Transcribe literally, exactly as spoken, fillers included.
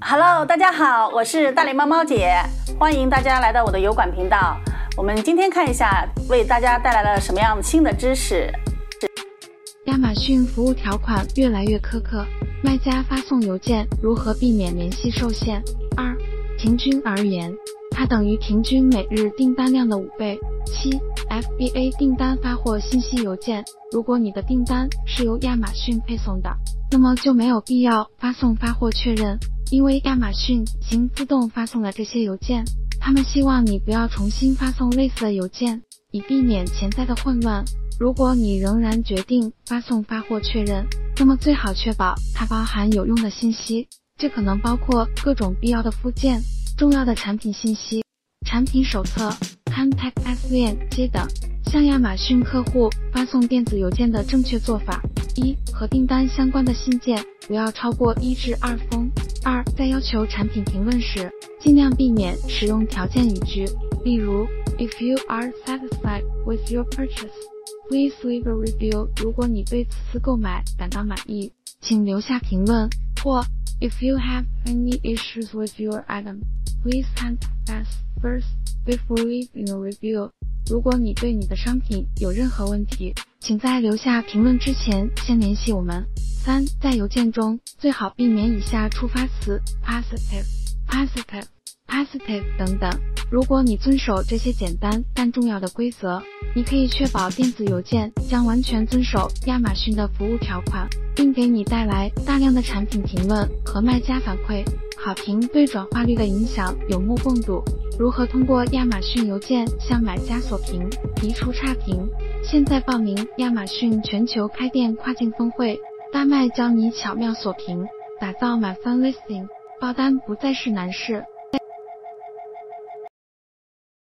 Hello， 大家好，我是大脸猫猫姐，欢迎大家来到我的油管频道。我们今天看一下，为大家带来了什么样新的知识。 亚马逊服务条款越来越苛刻，卖家发送邮件如何避免联系受限？二、平均而言，它等于平均每日订单量的五倍。七、F B A 订单发货信息邮件，如果你的订单是由亚马逊配送的，那么就没有必要发送发货确认，因为亚马逊已经自动发送了这些邮件。他们希望你不要重新发送类似的邮件，以避免潜在的混乱。如果你仍然决定发送发货确认，那么最好确保它包含有用的信息，这可能包括各种必要的附件、重要的产品信息、产品手册、Contact us 链接等。向亚马逊客户发送电子邮件的正确做法：一、和订单相关的信件不要超过一至二封；二、在要求产品评论时，尽量避免使用条件语句，例如 If you are satisfied with your purchase, please leave a review. 如果你对此次购买感到满意，请留下评论。或 If you have any issues with your item, please contact us first before leaving a review. 如果你对你的商品有任何问题，请在留下评论之前先联系我们。三、在邮件中最好避免以下触发词 positive, positive, positive 等等。如果你遵守这些简单但重要的规则，你可以确保电子邮件将完全遵守亚马逊的服务条款，并给你带来大量的产品评论和卖家反馈。好评对转化率的影响有目共睹。如何通过亚马逊邮件向买家锁屏、移除差评？现在报名亚马逊全球开店跨境峰会，大麦教你巧妙锁屏，打造满分 listing， 爆单不再是难事。